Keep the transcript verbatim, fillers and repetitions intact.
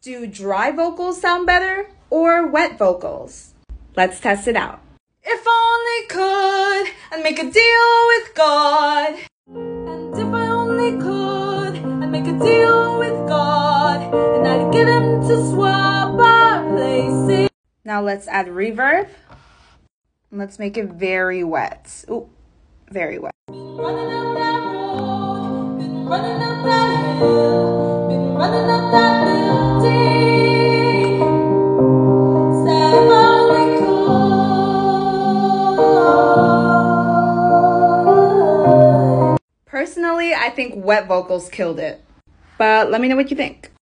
Do dry vocals sound better or wet vocals? Let's test it out. If only could, I'd make a deal with God. And if I only could, I'd make a deal with God. And I'd get him to swap our places. Now let's add reverb. Let's make it very wet. Ooh, very wet. Been running up that road, been running up that hill, been running up that building. Said if I only could. Personally, I think wet vocals killed it. But let me know what you think.